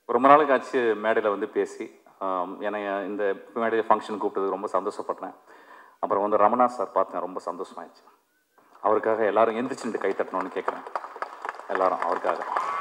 ரொம்ப நாளுக்கு ஆச்சு மேடையில் வந்து பேசி என்னை இந்த மேடையில் ஃபங்க்ஷன் கூப்பிட்டது ரொம்ப சந்தோஷப்பட்டேன். அப்புறம் வந்து ரமணா சார் பார்த்தேன், ரொம்ப சந்தோஷமாயிடுச்சு. அவருக்காக எல்லாரும் எந்திரிச்சுட்டு கை தட்டணும்னு கேட்குறேன். எல்லாரும் அவருக்காக.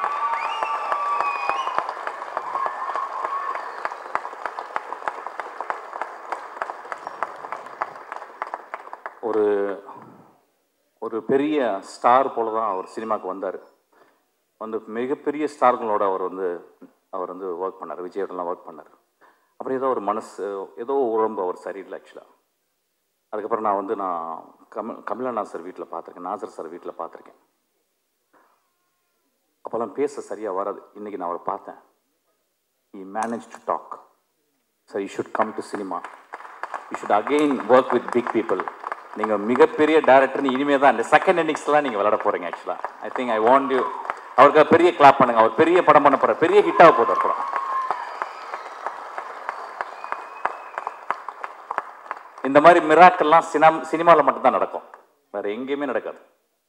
ஒரு ஒரு பெரிய ஸ்டார் போல தான் அவர் சினிமாவுக்கு வந்தார். வந்து மிகப்பெரிய ஸ்டார்களோட அவர் வந்து ஒர்க் பண்ணார், விஜயோடலாம் ஒர்க் பண்ணார். அப்புறம் ஏதோ ஒரு ஏதோ உடம்பு அவர் சரியில்லை ஆக்சுவலாக. அதுக்கப்புறம் நான் கமலா சார் வீட்டில் பார்த்துருக்கேன், நாசர் சார் வீட்டில் பார்த்துருக்கேன். அப்போல்லாம் பேச சரியாக வராது. இன்றைக்கி நான் அவரை பார்த்தேன். he managed to talk. So you should come to cinema. You should again work with big people. நீங்கள் மிகப்பெரிய டைரக்டர்னு இனிமேல் தான் இந்த செகண்ட் இன்னிங்ஸ்லாம் நீங்கள் விளையாட போகிறீங்க. ஆக்சுவலாக I think I want you. அவருக்கு பெரிய கிளாப் பண்ணுங்க. அவர் பெரிய படம் பண்ண போகிறார், பெரிய ஹிட்டாக போகுது அப்புறம். இந்த மாதிரி மிராக்கெல்லாம் சினிமாவில் மட்டும்தான் நடக்கும், வேற எங்கேயுமே நடக்காது.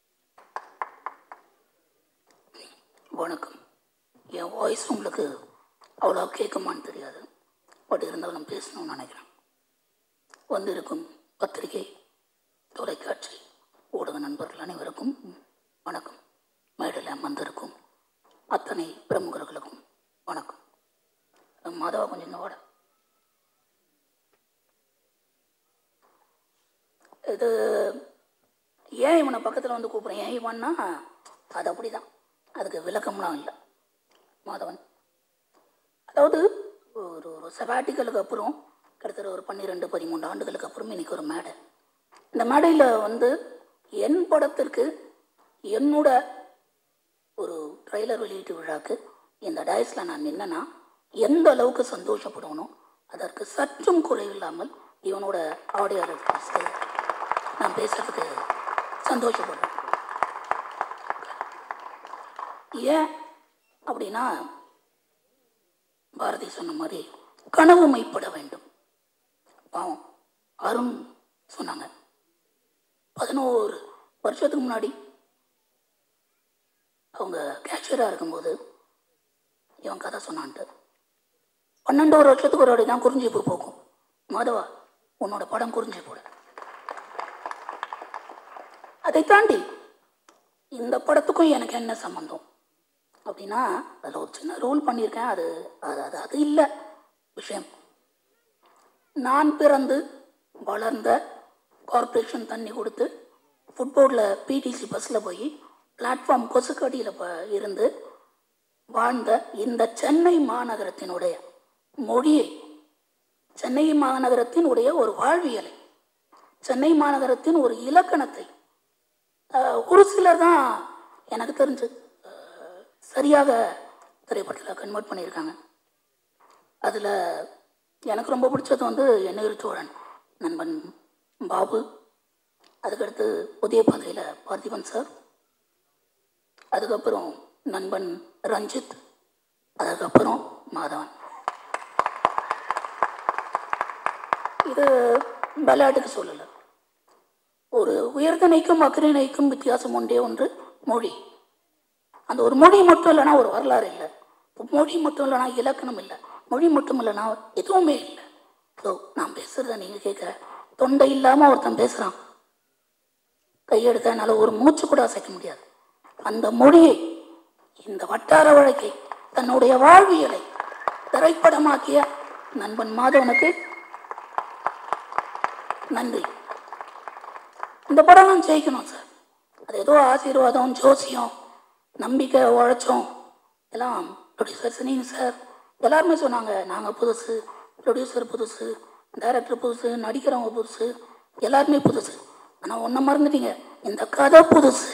வணக்கம். என் வாய்ஸ் உங்களுக்கு அவ்வளோ கேட்குமான்னு தெரியாது, பட் இருந்தாலும் பேசணும்னு நினைக்கிறேன். வந்திருக்கும் பத்திரிகை, தொலைக்காட்சி, ஊடக நண்பர்கள் அனைவருக்கும் வணக்கம். மேடையில் வந்திருக்கும் அத்தனை பிரமுகர்களுக்கும் வணக்கம். மாதவா கொஞ்சம் இந்த வாட. இது ஏன் இவனை பக்கத்தில் வந்து கூப்பிட்றேன், ஏன் இவன்னா அது அப்படி தான், அதுக்கு விளக்கம்லாம் இல்லை. மாதவன் அதாவது ஒரு செபாட்டிக்கலுக்கு அப்புறம் கிட்டத்தட்ட ஒரு 12-13 ஆண்டுகளுக்கு அப்புறம் இன்றைக்கி ஒரு மேடை. இந்த மேடையில் வந்து என் படத்திற்கு என்னோட ஒரு ட்ரெய்லர் வெளியீட்டு விழாக்கு இந்த டயஸில் நான் நின்னா எந்த அளவுக்கு சந்தோஷப்படணும், அதற்கு சற்றும் குறைவில்லாமல் இவனோட ஆடியோ ரெக்கார்ட்ஸு நான் பேசுறதுக்கு சந்தோஷப்படுறேன். ஏன் அப்படின்னா, பாரதி சொன்ன மாதிரி கனவு மைப்பட வேண்டும். பாவம் அருண் சொன்னாங்க 11 வருஷத்துக்கு முன்னாடி அவங்க கேஷியராக இருக்கும்போது இவன் கதை சொன்னான்ட்டு 12 வருஷத்துக்கு ஒரு வாட்டி தான் குறிஞ்சிப்பு போகும். மாதவா, உன்னோட படம் குறிஞ்சி போட. அதை தாண்டி இந்த படத்துக்கும் எனக்கு என்ன சம்பந்தம் அப்படின்னா, அதில் ஒரு சின்ன ரோல் பண்ணியிருக்கேன். அது இல்லை விஷயம். நான் பிறந்து வளர்ந்த கார்பரேஷன் தண்ணி கொடுத்து ஃபுட்போர்டில் பிடிசி பஸ்ஸில் போய் பிளாட்ஃபார்ம் கொசுக்கடியில் இருந்து வாழ்ந்த இந்த சென்னை மாநகரத்தினுடைய மொழியை, சென்னை மாநகரத்தினுடைய ஒரு வாழ்வியலை, சென்னை மாநகரத்தின் ஒரு இலக்கணத்தை ஒரு சிலர் தான் எனக்கு தெரிஞ்சு சரியாக திரைப்படத்தில் கன்வெர்ட் பண்ணியிருக்காங்க. அதில் எனக்கு ரொம்ப பிடிச்சது வந்து எண்ணெய் சோழன் நண்பன் பாபு, அதுக்கடுத்து புதிய பாதையில் பார்த்திபன் சார், அதுக்கப்புறம் நண்பன் ரஞ்சித், அதுக்கப்புறம் மாதவன். இது விளையாட்டுக்கு சொல்லலை. ஒரு உயர்தனைக்கும் அக்கிரணைக்கும் வித்தியாசம் ஒன்று மொழி. அந்த ஒரு மொழி மட்டும் இல்லைனா ஒரு வரலாறு இல்லை, மொழி மட்டும் இல்லைனா இலக்கணம் இல்லை, மொழி மட்டும் இல்லைனா எதுவுமே இல்லை. ஸோ நான் பேசுகிறத நீங்கள் கேட்க, தொண்டை இல்லாமல் ஒருத்தன் பேசுகிறான், கையெடுத்த என்னால் ஒரு மூச்சு கூட அசைக்க முடியாது. அந்த மொழியை, இந்த வட்டார வழக்கை, தன்னுடைய வாழ்வியலை திரைப்படமாக்கிய நண்பன் மாதவனுக்கு நன்றி. இந்த படம் ஜெயிக்கணும் சார். அது ஏதோ ஆசீர்வாதம், ஜோசியம், நம்பிக்கை, உழைச்சோம் எல்லாம் ப்ரொடியூசர் சீனிவாஸ் சார் எல்லாருமே சொன்னாங்க. நாங்கள் புதுசு, ப்ரொடியூசர் புதுசு, டைரக்டர் புதுசு, நடிக்கிறவங்க புதுசு, எல்லாருமே புதுசு. ஆனால் ஒன்றை மறந்துட்டீங்க, இந்த கதை புதுசு.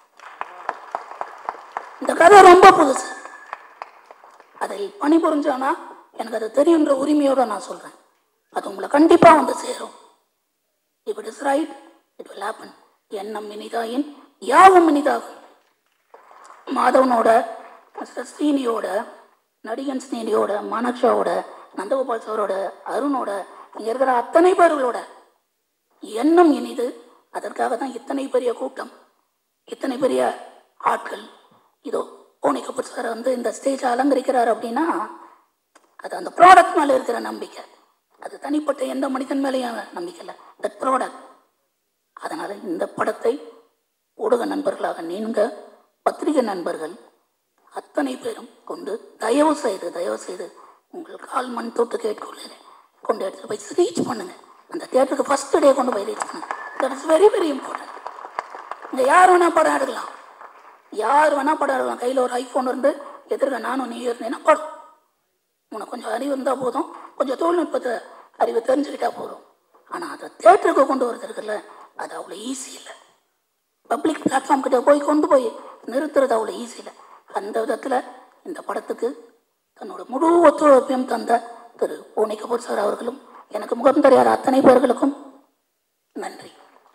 இந்த கதை ரொம்ப புதுசு. அதில் பணிபுரிஞ்சானா எனக்கு அது தெரியுன்ற உரிமையோடு நான் சொல்கிறேன். அது உங்களை கண்டிப்பாக வந்து சேரும். If it is right, it will happen. எண்ணம் இனிதாயின் யாவும் இனிதாகும். மாதவனோட, ஸ்ரீனியோட, நடிகன் ஸ்ரீனியோட, மானக்ஷாவோட, நந்தகோபால் சாரோட, அருணோட, இங்கே இருக்கிற அத்தனை பேர்களோட எண்ணம் இனிது. அதற்காக தான் இத்தனை பெரிய கூட்டம், இத்தனை பெரிய ஆட்கள். இதோ போனி கபூர் சார் வந்து இந்த ஸ்டேஜை அலங்கரிக்கிறார் அப்படின்னா அது அந்த ப்ராடக்ட் மேலே இருக்கிற நம்பிக்கை. அது தனிப்பட்ட எந்த மனிதன் மேலேயும் நம்பிக்கை இல்லை, தட் ப்ராடக்ட். அதனால் இந்த படத்தை ஊடக நண்பர்களாக நீங்கள், பத்திரிகை நண்பர்கள் அத்தனை பேரும் கொண்டு தயவு செய்து உங்கள் கால் மண் தொட்டு கேட்கொள்ளேன் கொண்டு எடுத்துகிட்டு போய் ரீச் பண்ணுங்கள். அந்த தியேட்டருக்கு ஃபஸ்ட் டே கொண்டு போய் ரீச் பண்ணுங்கள். That is very very important. இங்கே யார் வேணால் படம் எடுக்கலாம், கையில் ஒரு ஐஃபோன் இருந்து எதிர்க்க நானும் நீ இருந்தேன்னா படம். உனக்கு கொஞ்சம் அறிவு இருந்தால் போதும், கொஞ்சம் தொழில்நுட்பத்தை அறிவு தெரிஞ்சுக்கிட்டா போதும். ஆனால் அதை தேட்டருக்கு கொண்டு வரது இருக்குல்ல, அது அவ்வளோ ஈஸி இல்லை. பப்ளிக் பிளாட்ஃபார்ம் கிட்ட கொண்டு போய் நிறுத்துறது அவ்வளோ ஈஸி இல்லை. அந்த விதத்தில் இந்த படத்துக்கு தன்னோட முழு ஒத்துழைப்பையும் தந்த திரு போனி கபூர் சார் அவர்களும் எனக்கு முகம் தெரியாத அத்தனை பேர்களுக்கும் நன்றி.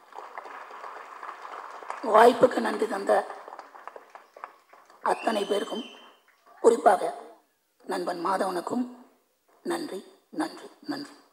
வாய்ப்புக்கு நன்றி தந்த அத்தனை பேருக்கும், குறிப்பாக நண்பன் மாதவனுக்கும் நன்றி நன்றி நன்றி.